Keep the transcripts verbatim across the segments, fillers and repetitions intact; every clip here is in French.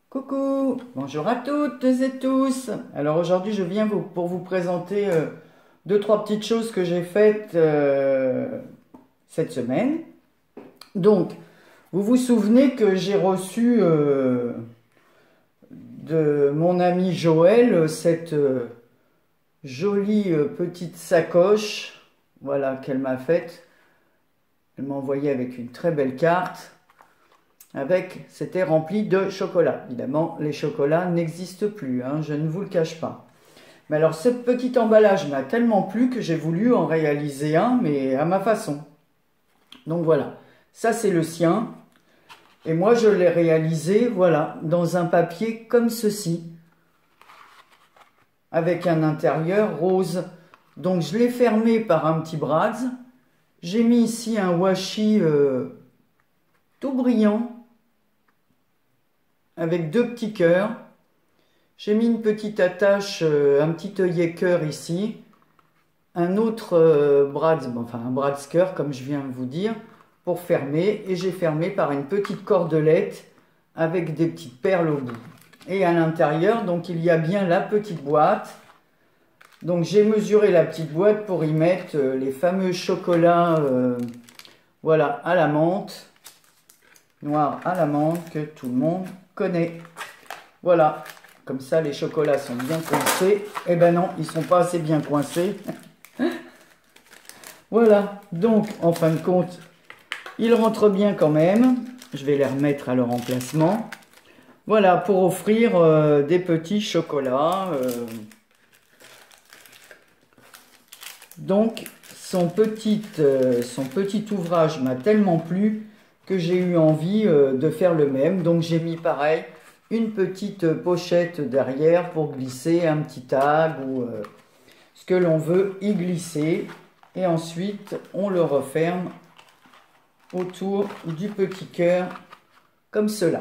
Coucou, bonjour à toutes et tous. Alors aujourd'hui, je viens vous- pour vous présenter euh, deux, trois petites choses que j'ai faites euh, cette semaine. Donc, vous vous souvenez que j'ai reçu euh, de mon ami Joël cette euh, jolie euh, petite sacoche, voilà, qu'elle m'a faite. Elle m'a envoyé avec une très belle carte. Avec, c'était rempli de chocolat. Évidemment, les chocolats n'existent plus, hein, je ne vous le cache pas. Mais alors, ce petit emballage m'a tellement plu que j'ai voulu en réaliser un, mais à ma façon. Donc voilà, ça c'est le sien. Et moi, je l'ai réalisé, voilà, dans un papier comme ceci, avec un intérieur rose. Donc, je l'ai fermé par un petit braz. J'ai mis ici un washi euh, tout brillant, avec deux petits cœurs. J'ai mis une petite attache, euh, un petit œillet cœur ici, un autre euh, brad, enfin un brad cœur comme je viens de vous dire, pour fermer, et j'ai fermé par une petite cordelette avec des petites perles au bout. Et à l'intérieur, donc il y a bien la petite boîte. Donc j'ai mesuré la petite boîte pour y mettre euh, les fameux chocolats, euh, voilà, à la menthe, noir à la menthe que tout le monde connaît. Voilà. Comme ça, les chocolats sont bien coincés. Eh ben non, ils ne sont pas assez bien coincés. Voilà. Donc, en fin de compte, ils rentrent bien quand même. Je vais les remettre à leur emplacement. Voilà, pour offrir euh, des petits chocolats. Euh. Donc, son petit, euh, son petit ouvrage m'a tellement plu que j'ai eu envie euh, de faire le même. Donc, j'ai mis pareil une petite pochette derrière pour glisser un petit tag ou euh, ce que l'on veut y glisser. Et ensuite, on le referme autour du petit cœur, comme cela.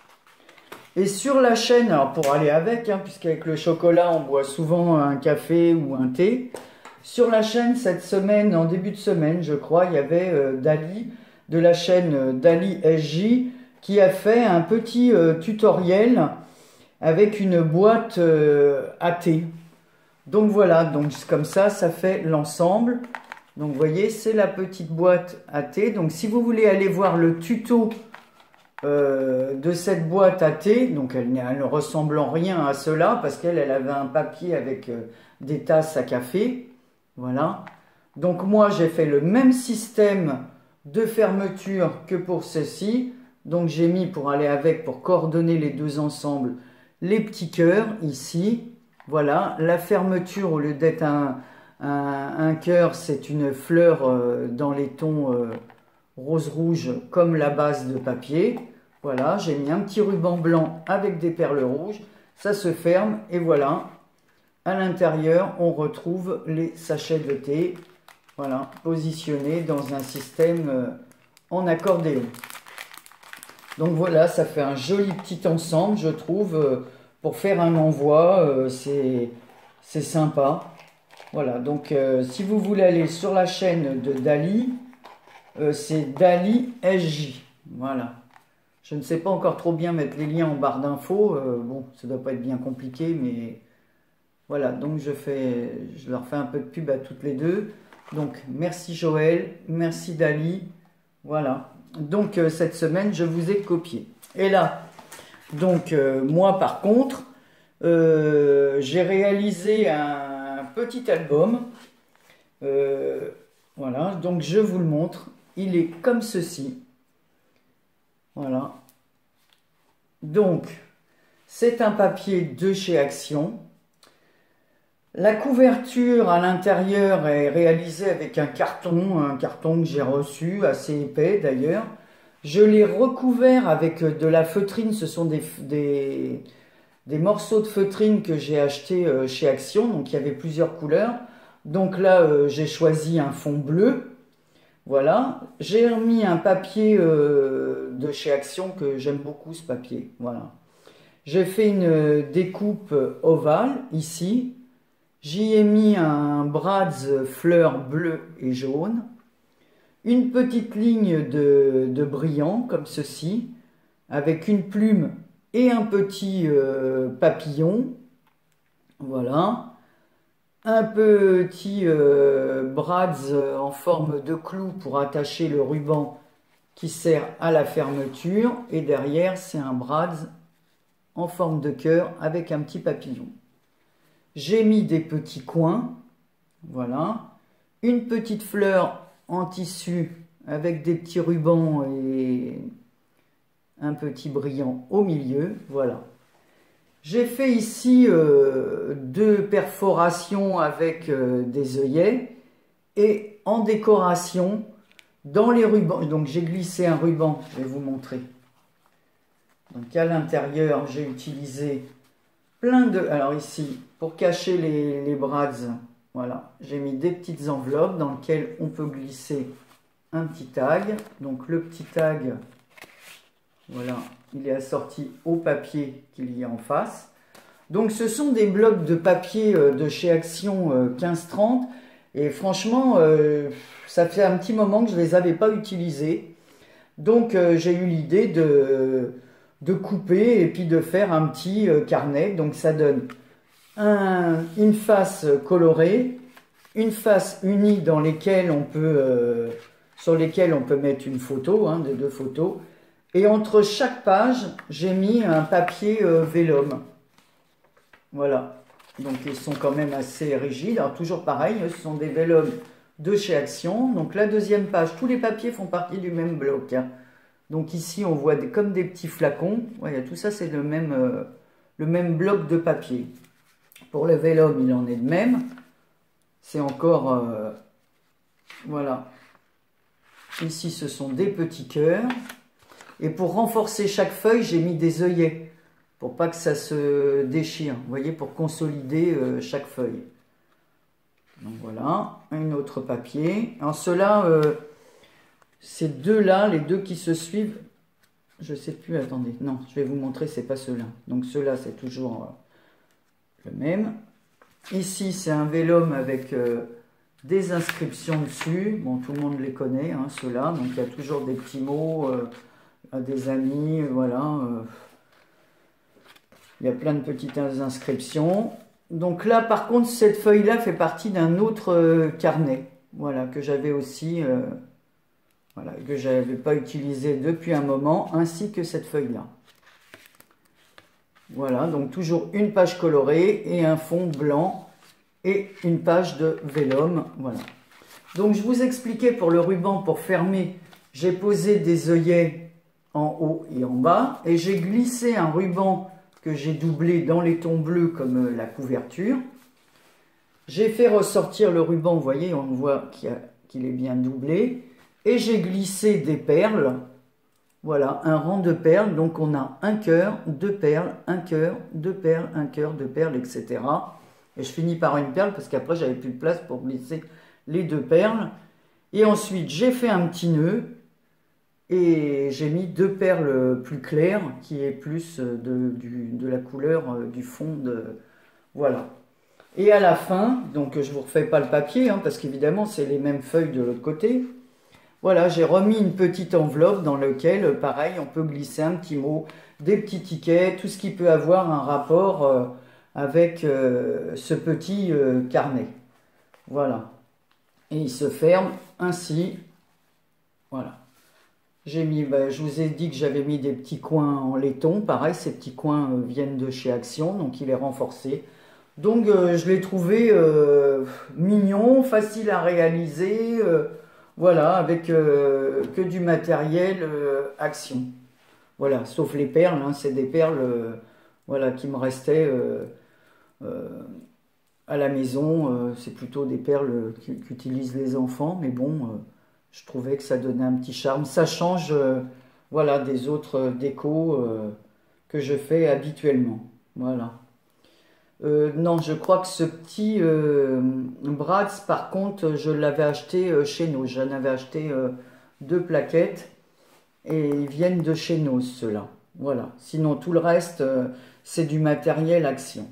Et sur la chaîne, alors pour aller avec, hein, puisqu'avec le chocolat, on boit souvent un café ou un thé. Sur la chaîne, cette semaine, en début de semaine, je crois, il y avait euh, Dali, de la chaîne euh, Dali S J, qui a fait un petit euh, tutoriel avec une boîte euh, à thé. Donc voilà, donc comme ça, ça fait l'ensemble. Donc vous voyez, c'est la petite boîte à thé. Donc si vous voulez aller voir le tuto euh, de cette boîte à thé, donc elle, elle ne ressemble en rien à cela, parce qu'elle elle avait un papier avec euh, des tasses à café. Voilà. Donc moi, j'ai fait le même système de fermeture que pour ceci. Donc j'ai mis pour aller avec, pour coordonner les deux ensemble, les petits cœurs ici. Voilà, la fermeture, au lieu d'être un, un, un cœur, c'est une fleur euh, dans les tons euh, rose-rouge comme la base de papier. Voilà, j'ai mis un petit ruban blanc avec des perles rouges. Ça se ferme et voilà. À l'intérieur, on retrouve les sachets de thé. Voilà, positionnés dans un système euh, en accordéon. Donc voilà, ça fait un joli petit ensemble, je trouve, euh, pour faire un envoi, euh, c'est c'est sympa. Voilà, donc euh, si vous voulez aller sur la chaîne de Dali, euh, c'est Dali S J. Voilà. Je ne sais pas encore trop bien mettre les liens en barre d'infos. Euh, bon, ça ne doit pas être bien compliqué, mais voilà. Donc je fais, je leur fais un peu de pub à toutes les deux. Donc merci Joël, merci Dali. Voilà. Donc euh, cette semaine, je vous ai copié. Et là, donc euh, moi par contre, euh, j'ai réalisé un petit album. Euh, voilà, donc je vous le montre. Il est comme ceci. Voilà. Donc, c'est un papier de chez Action. La couverture à l'intérieur est réalisée avec un carton, un carton que j'ai reçu, assez épais d'ailleurs. Je l'ai recouvert avec de la feutrine, ce sont des, des, des morceaux de feutrine que j'ai achetés chez Action, donc il y avait plusieurs couleurs. Donc là, euh, j'ai choisi un fond bleu. Voilà, j'ai remis un papier euh, de chez Action que j'aime beaucoup ce papier. Voilà, j'ai fait une découpe ovale ici. J'y ai mis un braz fleurs bleues et jaunes, une petite ligne de, de brillant comme ceci, avec une plume et un petit euh, papillon, voilà, un petit euh, brads en forme de clou pour attacher le ruban qui sert à la fermeture, et derrière c'est un brads en forme de cœur avec un petit papillon. J'ai mis des petits coins, voilà, une petite fleur en tissu avec des petits rubans et un petit brillant au milieu, voilà. J'ai fait ici euh, deux perforations avec euh, des œillets, et en décoration, dans les rubans, donc j'ai glissé un ruban, je vais vous montrer. Donc à l'intérieur, j'ai utilisé plein de... Alors ici, pour cacher les, les brads, voilà, j'ai mis des petites enveloppes dans lesquelles on peut glisser un petit tag. Donc le petit tag, voilà, il est assorti au papier qu'il y a en face. Donc ce sont des blocs de papier de chez Action quinze trente. Et franchement, euh, ça fait un petit moment que je ne les avais pas utilisés. Donc euh, j'ai eu l'idée de, de couper et puis de faire un petit euh, carnet. Donc ça donne un, une face colorée, une face unie dans lesquelles on peut, euh, sur lesquelles on peut mettre une photo, hein, des deux photos. Et entre chaque page, j'ai mis un papier euh, vélum. Voilà. Donc ils sont quand même assez rigides. Alors toujours pareil, ce sont des vélums de chez Action. Donc la deuxième page, tous les papiers font partie du même bloc, hein. Donc ici on voit des, comme des petits flacons. Ouais, tout ça c'est le même, euh, le même bloc de papier. Pour le vélum il en est de même. C'est encore... Euh, voilà. Ici ce sont des petits cœurs. Et pour renforcer chaque feuille, j'ai mis des œillets. Pour pas que ça se déchire, vous voyez, pour consolider euh, chaque feuille. Donc voilà, un autre papier. Alors ceux-là, euh, ces deux-là, les deux qui se suivent, je sais plus, attendez, non, je vais vous montrer, c'est pas ceux-là. Donc ceux-là, c'est toujours euh, le même. Ici, c'est un vélum avec euh, des inscriptions dessus. Bon, tout le monde les connaît, hein, ceux-là. Donc il y a toujours des petits mots, euh, à des amis, voilà. Euh, Il y a plein de petites inscriptions. Donc là, par contre, cette feuille-là fait partie d'un autre euh, carnet. Voilà, que j'avais aussi, euh, voilà, que je n'avais pas utilisé depuis un moment, ainsi que cette feuille-là. Voilà, donc toujours une page colorée et un fond blanc et une page de vélum. Voilà. Donc je vous expliquais pour le ruban, pour fermer, j'ai posé des œillets en haut et en bas et j'ai glissé un ruban que j'ai doublé dans les tons bleus comme la couverture. J'ai fait ressortir le ruban, vous voyez, on voit qu'il qu'il est bien doublé. Et j'ai glissé des perles, voilà, un rang de perles. Donc on a un cœur, deux perles, un cœur, deux perles, un cœur, deux perles, et cetera. Et je finis par une perle parce qu'après j'avais plus de place pour glisser les deux perles. Et ensuite j'ai fait un petit nœud. Et j'ai mis deux perles plus claires, qui est plus de, du, de la couleur du fond de... Voilà. Et à la fin, donc je ne vous refais pas le papier, hein, parce qu'évidemment c'est les mêmes feuilles de l'autre côté. Voilà, j'ai remis une petite enveloppe dans laquelle, pareil, on peut glisser un petit mot, des petits tickets, tout ce qui peut avoir un rapport euh, avec euh, ce petit euh, carnet. Voilà. Et il se ferme ainsi. Voilà. J'ai mis, bah, je vous ai dit que j'avais mis des petits coins en laiton. Pareil, ces petits coins euh, viennent de chez Action, donc il est renforcé. Donc euh, je l'ai trouvé euh, mignon, facile à réaliser, euh, voilà, avec euh, que du matériel euh, Action. Voilà, sauf les perles, hein, c'est des perles euh, voilà, qui me restaient euh, euh, à la maison. Euh, c'est plutôt des perles qu'utilisent les enfants, mais bon... Euh, je trouvais que ça donnait un petit charme. Ça change euh, voilà, des autres décos euh, que je fais habituellement. Voilà. Euh, non, je crois que ce petit euh, Brads, par contre, je l'avais acheté euh, chez nous. J'en avais acheté euh, deux plaquettes et ils viennent de chez nous, ceux-là. Voilà. Sinon, tout le reste, euh, c'est du matériel Action.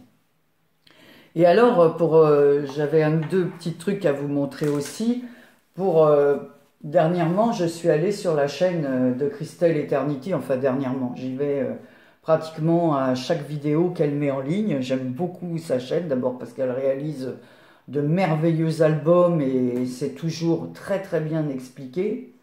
Et alors, pour, euh, j'avais un deux petits trucs à vous montrer aussi. Pour... Euh, Dernièrement, je suis allée sur la chaîne de Christelle Eternity, enfin dernièrement, j'y vais euh, pratiquement à chaque vidéo qu'elle met en ligne. J'aime beaucoup sa chaîne, d'abord parce qu'elle réalise de merveilleux albums et c'est toujours très très bien expliqué.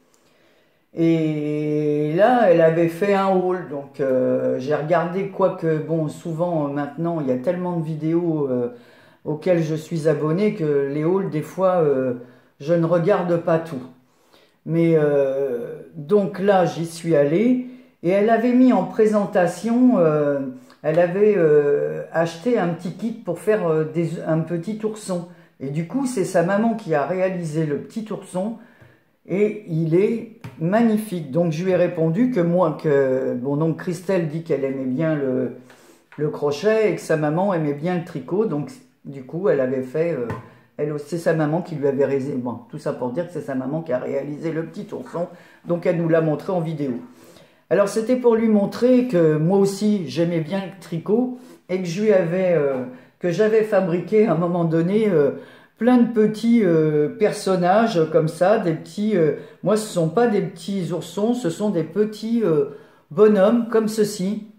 Et là, elle avait fait un haul, donc euh, j'ai regardé, quoique, bon, souvent euh, maintenant, il y a tellement de vidéos euh, auxquelles je suis abonné que les hauls, des fois, euh, je ne regarde pas tout. Mais euh, donc là, j'y suis allée et elle avait mis en présentation, euh, elle avait euh, acheté un petit kit pour faire euh, des, un petit ourson. Et du coup, c'est sa maman qui a réalisé le petit ourson. Et il est magnifique. Donc je lui ai répondu que moi, que bon, donc Christelle dit qu'elle aimait bien le, le crochet et que sa maman aimait bien le tricot. Donc du coup, elle avait fait, euh, elle c'est sa maman qui lui avait réalisé. Bon, tout ça pour dire que c'est sa maman qui a réalisé le petit ourson. Donc elle nous l'a montré en vidéo. Alors c'était pour lui montrer que moi aussi j'aimais bien le tricot et que je lui avais, euh, que j'avais fabriqué à un moment donné. Euh, plein de petits euh, personnages comme ça, des petits... Euh, moi, ce ne sont pas des petits oursons, ce sont des petits euh, bonhommes comme ceci.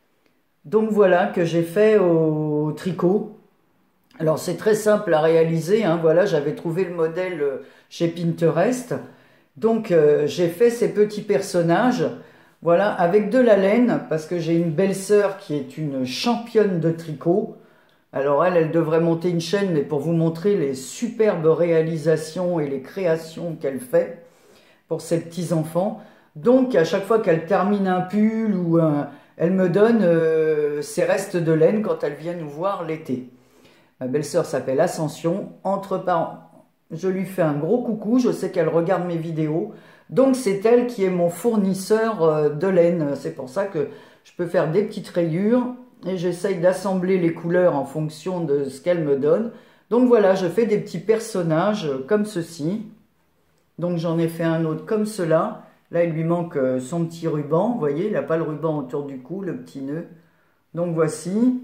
Donc voilà, que j'ai fait au, au tricot. Alors c'est très simple à réaliser, hein, voilà, j'avais trouvé le modèle chez Pinterest. Donc euh, j'ai fait ces petits personnages, voilà, avec de la laine, parce que j'ai une belle-sœur qui est une championne de tricot. Alors elle, elle devrait monter une chaîne, mais pour vous montrer les superbes réalisations et les créations qu'elle fait pour ses petits-enfants. Donc à chaque fois qu'elle termine un pull, ou un, elle me donne euh, ses restes de laine quand elle vient nous voir l'été. Ma belle-sœur s'appelle Ascension. Entre parents, je lui fais un gros coucou, je sais qu'elle regarde mes vidéos. Donc c'est elle qui est mon fournisseur euh, de laine. C'est pour ça que je peux faire des petites rayures. Et j'essaye d'assembler les couleurs en fonction de ce qu'elle me donne. Donc voilà, je fais des petits personnages comme ceci. Donc j'en ai fait un autre comme cela. Là, il lui manque son petit ruban. Vous voyez, il n'a pas le ruban autour du cou, le petit nœud. Donc voici.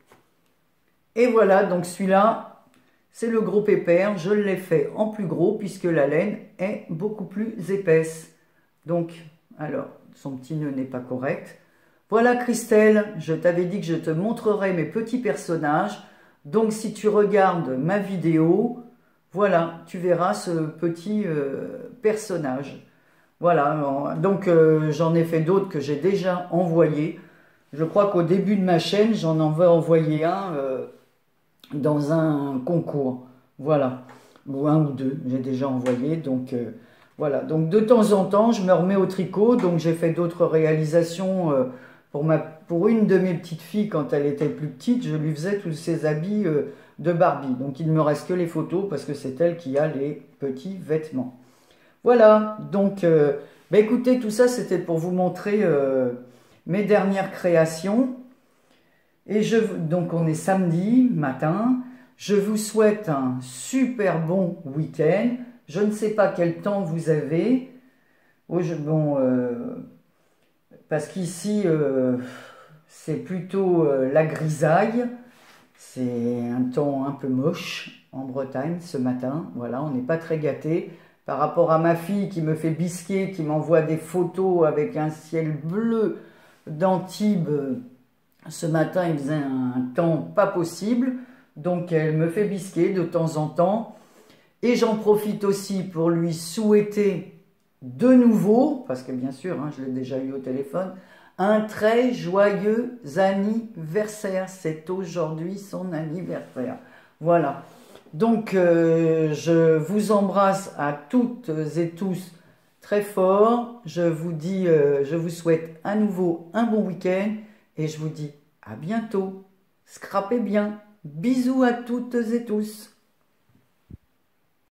Et voilà, donc celui-là, c'est le gros pépère. Je l'ai fait en plus gros puisque la laine est beaucoup plus épaisse. Donc, alors, son petit nœud n'est pas correct. Voilà Christelle, je t'avais dit que je te montrerai mes petits personnages. Donc si tu regardes ma vidéo, voilà, tu verras ce petit euh, personnage. Voilà, donc euh, j'en ai fait d'autres que j'ai déjà envoyés. Je crois qu'au début de ma chaîne, j'en avais envoyé un euh, dans un concours. Voilà, ou un ou deux, j'ai déjà envoyé. Donc euh, voilà, donc de temps en temps, je me remets au tricot. Donc j'ai fait d'autres réalisations. Euh, Pour, ma, pour une de mes petites filles, quand elle était plus petite, je lui faisais tous ses habits euh, de Barbie. Donc il ne me reste que les photos parce que c'est elle qui a les petits vêtements. Voilà, donc euh, bah écoutez, tout ça c'était pour vous montrer euh, mes dernières créations. Et je, donc on est samedi matin. Je vous souhaite un super bon week-end. Je ne sais pas quel temps vous avez. Oh, je, bon... Euh, Parce qu'ici, euh, c'est plutôt euh, la grisaille. C'est un temps un peu moche en Bretagne ce matin. Voilà, on n'est pas très gâtés. Par rapport à ma fille qui me fait bisquer, qui m'envoie des photos avec un ciel bleu d'Antibes. Ce matin, il faisait un temps pas possible. Donc, elle me fait bisquer de temps en temps. Et j'en profite aussi pour lui souhaiter de nouveau, parce que bien sûr, hein, je l'ai déjà eu au téléphone, un très joyeux anniversaire. C'est aujourd'hui son anniversaire. Voilà. Donc, euh, je vous embrasse à toutes et tous très fort. Je vous dis, euh, je vous souhaite à nouveau un bon week-end et je vous dis à bientôt. Scrapez bien. Bisous à toutes et tous.